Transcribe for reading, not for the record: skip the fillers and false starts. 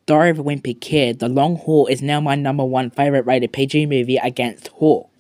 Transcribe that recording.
Diary of a Wimpy Kid, The Long Haul is now my #1 favorite rated PG movie against Hook.